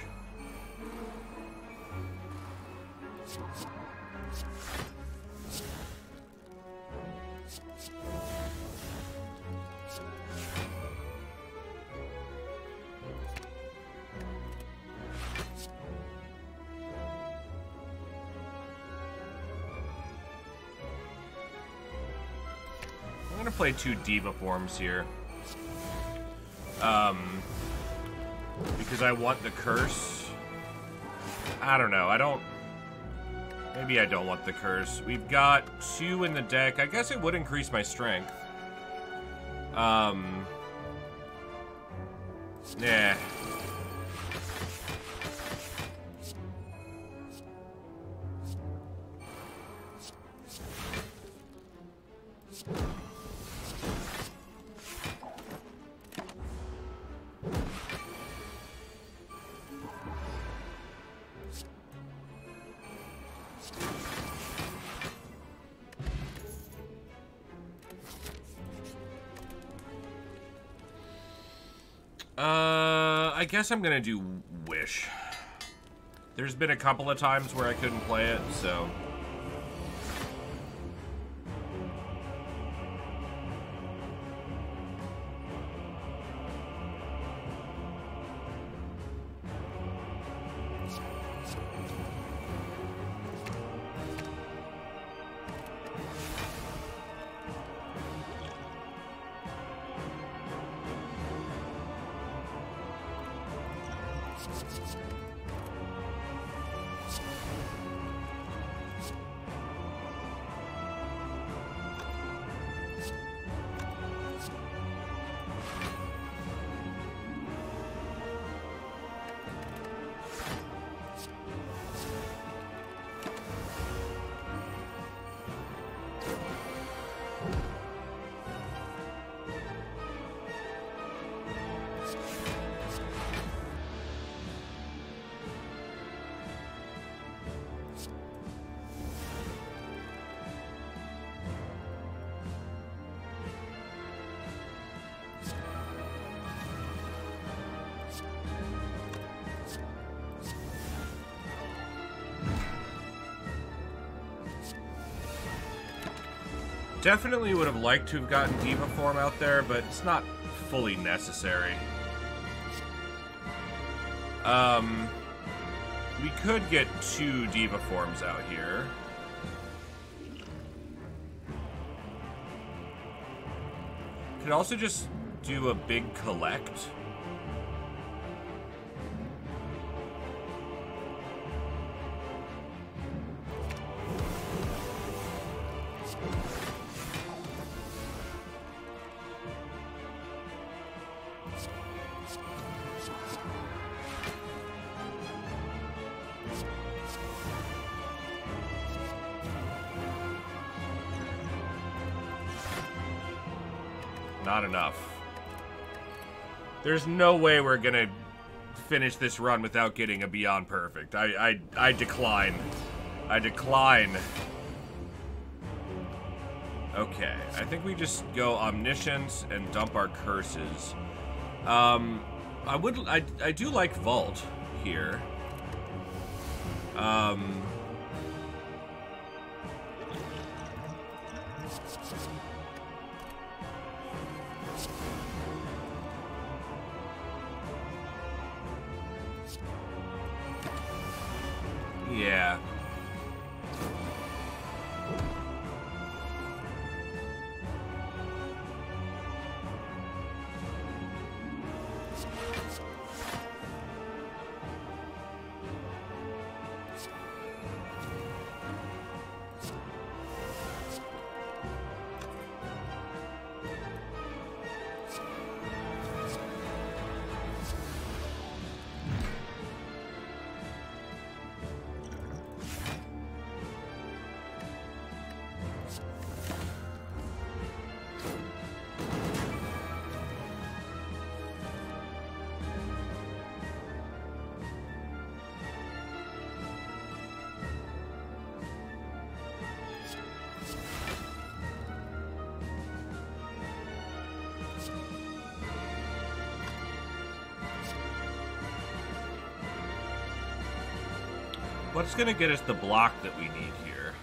I'm gonna play two Diva forms here. Um... Because I want the curse. I don't know. I don't... Maybe I don't want the curse. We've got two in the deck. I guess it would increase my strength. Um... Nah. Uh, I guess I'm gonna do Wish. There's been a couple of times where I couldn't play it, so... Definitely would have liked to have gotten Diva Form out there, but it's not fully necessary. Um, we could get two Diva Forms out here. Could also just do a big collect. Not enough. There's no way we're gonna finish this run without getting a Beyond Perfect. I, I, I decline. I decline. Okay, I think we just go Omniscience and dump our curses. Um, I would, I, I do like Vault here. Um... Yeah. What's gonna get us the block that we need here?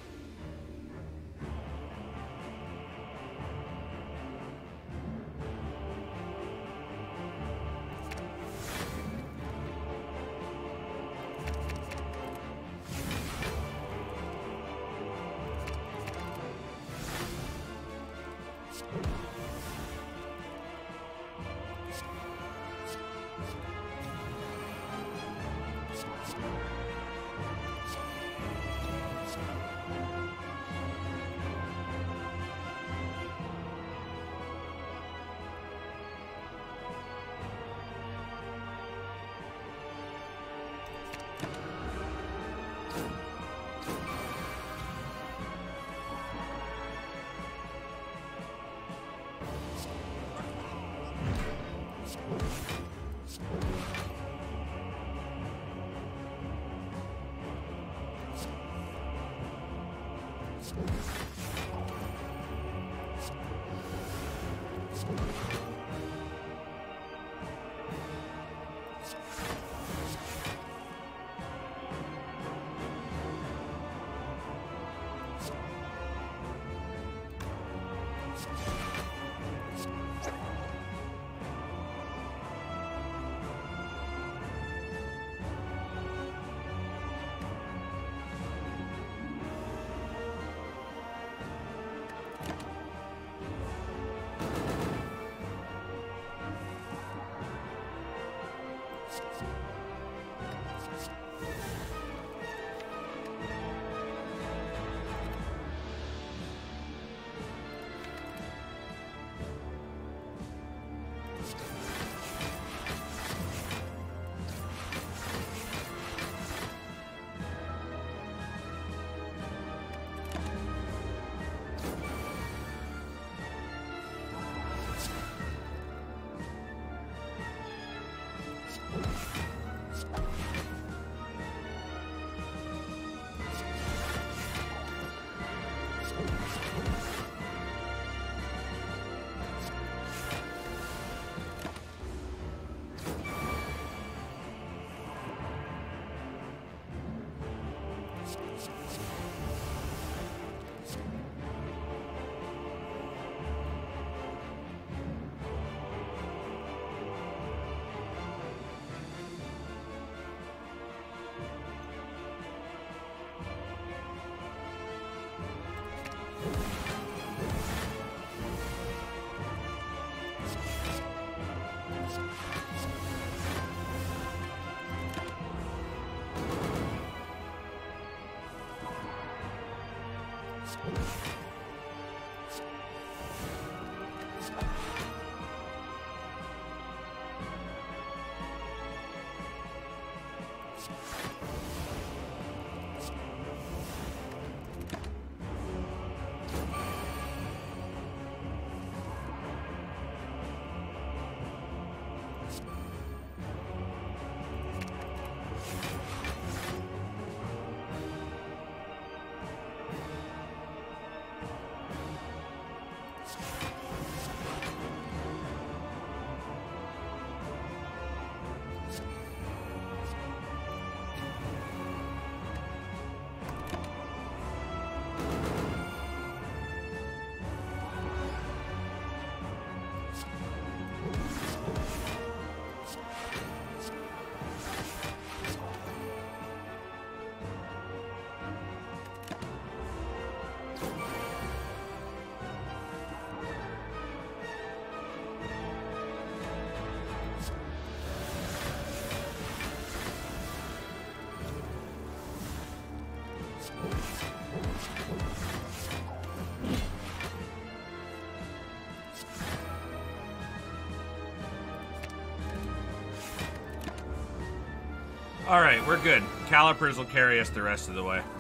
Alright, we're good. Calipers will carry us the rest of the way.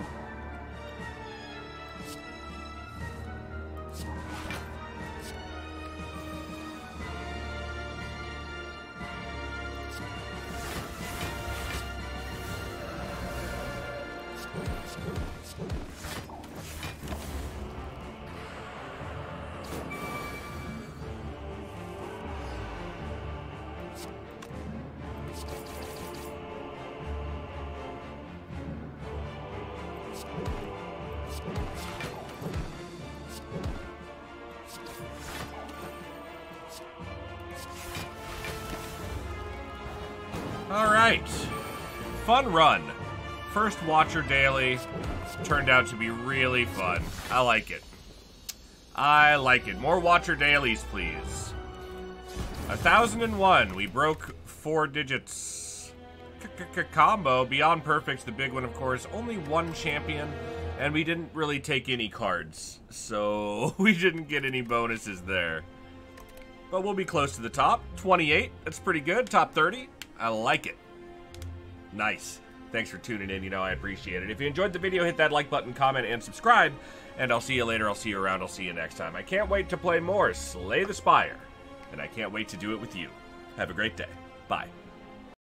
Alright. Fun run. First Watcher Daily turned out to be really fun. I like it. I like it. More Watcher Dailies, please. A thousand and one. We broke four digits. Combo. Beyond Perfect's the big one, of course. Only one champion, and we didn't really take any cards. So we didn't get any bonuses there. But we'll be close to the top. twenty-eight. That's pretty good. Top thirty. I like it. Nice. Thanks for tuning in. You know, I appreciate it. If you enjoyed the video, hit that like button, comment, and subscribe. And I'll see you later. I'll see you around. I'll see you next time. I can't wait to play more Slay the Spire. And I can't wait to do it with you. Have a great day. Bye.